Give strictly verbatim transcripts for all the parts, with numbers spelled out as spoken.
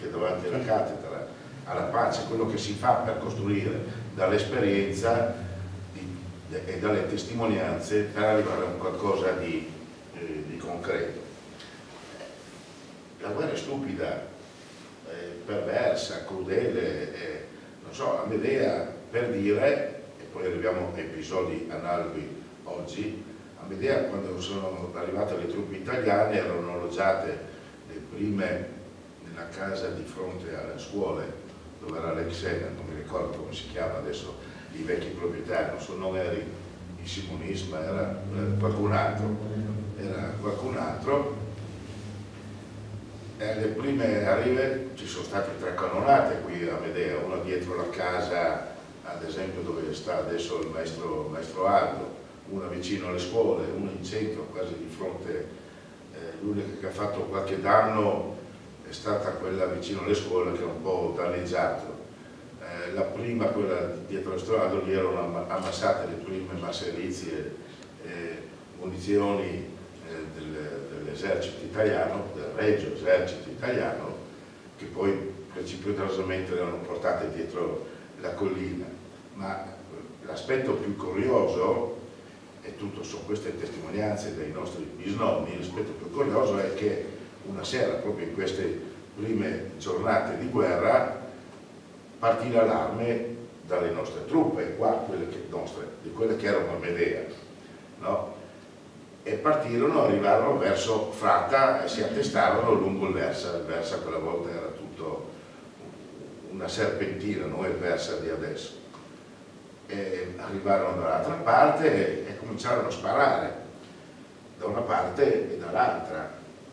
che davanti alla cattedra, alla pace, quello che si fa per costruire dall'esperienza e dalle testimonianze per arrivare a un qualcosa di, eh, di concreto. La guerra è stupida, eh, perversa, crudele, eh, non so, a Medea, per dire, e poi arriviamo a episodi analoghi oggi, a Medea quando sono arrivate le truppe italiane erano alloggiate le prime nella casa di fronte alle scuole, dove era l'Exena, non mi ricordo come si chiama adesso, i vecchi proprietari, non so, non era il Simonis, ma era qualcun altro, era qualcun altro. E le prime arrive, ci sono state tre cannonate qui a Medea, una dietro la casa, ad esempio dove sta adesso il maestro, maestro Aldo, una vicino alle scuole, una in centro, quasi di fronte, eh, l'unica che ha fatto qualche danno è stata quella vicino alle scuole che è un po' danneggiato. Eh, la prima, quella dietro la strada, lì erano ammassate le prime masserizie, eh, munizioni eh, del, dell'esercito italiano, del regio esercito italiano, che poi precipitosamente le hanno portate dietro la collina. Ma l'aspetto più curioso, e tutto sono queste testimonianze dei nostri bisnonni, l'aspetto più curioso è che una sera, proprio in queste prime giornate di guerra, partì l'allarme dalle nostre truppe, qua quelle che, nostre, di quelle che erano a Medea, no? E partirono, arrivarono verso Fratta e si attestarono lungo il Versa. Il Versa quella volta era tutto una serpentina, non è il Versa di adesso. E arrivarono dall'altra parte e cominciarono a sparare da una parte e dall'altra,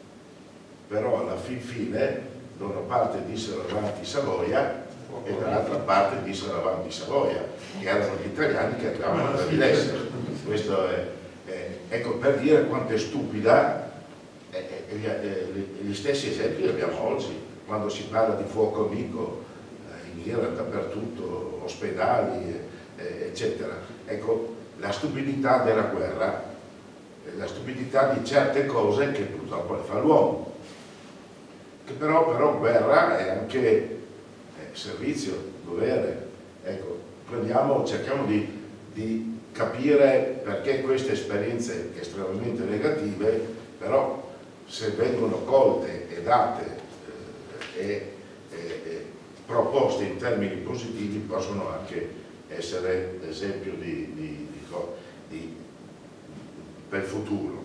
però alla fin fine da una parte dissero avanti Savoia e dall'altra parte dissero avanti Savoia, che erano gli italiani che arrivavano da Vilesse. Questo è, è, ecco, per dire quanto è stupida, e, e, e, e gli stessi esempi li abbiamo oggi, quando si parla di fuoco amico, eh, in Iran, dappertutto, ospedali, eccetera. Ecco, la stupidità della guerra, la stupidità di certe cose che purtroppo le fa l'uomo, che però, però guerra è anche eh, servizio, dovere. Ecco, prendiamo, cerchiamo di, di capire perché queste esperienze estremamente negative, però se vengono colte e date eh, e, e, e proposte in termini positivi possono anche essere esempio di, di, di, di, per il futuro.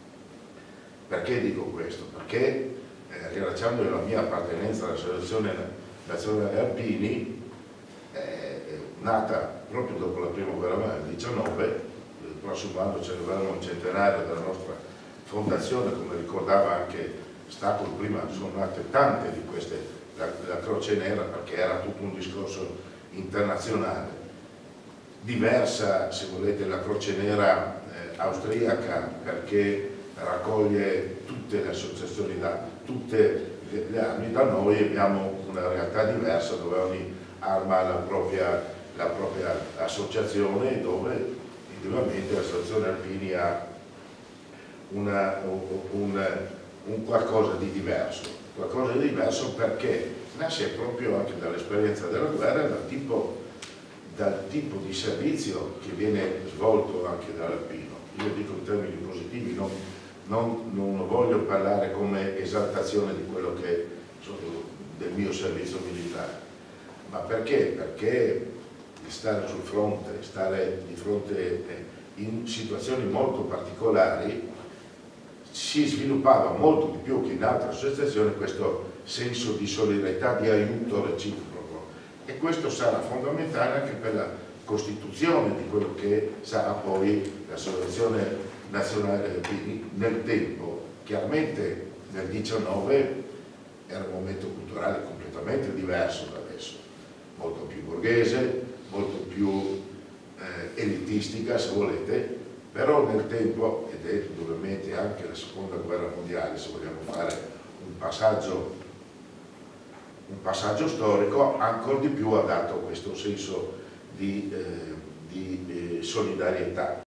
Perché dico questo? Perché eh, rilacciando la mia appartenenza all'Associazione Nazionale Alpini, eh, nata proprio dopo la prima guerra mondiale, nel diciannove, il prossimo anno celebreremo il centenario della nostra fondazione, come ricordava anche Stacco prima, sono nate tante di queste, la, la Croce Nera, perché era tutto un discorso internazionale. Diversa, se volete, la Croce Nera eh, austriaca, perché raccoglie tutte le associazioni, da tutte le, le armi. Da noi abbiamo una realtà diversa dove ogni arma ha la propria, la propria associazione, dove indubbiamente l'associazione Alpini ha una, un, un qualcosa di diverso, qualcosa di diverso perché nasce proprio anche dall'esperienza della guerra, dal tipo dal tipo di servizio che viene svolto anche dall'Alpino. Io dico in termini positivi, non, non, non voglio parlare come esaltazione di quello che sono del mio servizio militare, ma perché? Perché stare sul fronte, stare di fronte in situazioni molto particolari, si sviluppava molto di più che in altre associazioni questo senso di solidarietà, di aiuto reciproco. E questo sarà fondamentale anche per la costituzione di quello che sarà poi l'Associazione Nazionale Alpini nel tempo. Chiaramente nel diciannove era un momento culturale completamente diverso da adesso, molto più borghese, molto più eh, elitistica se volete, però nel tempo, ed è indubbiamente anche la seconda guerra mondiale, se vogliamo fare un passaggio un passaggio storico, ancora di più ha dato questo senso di, eh, di eh, solidarietà.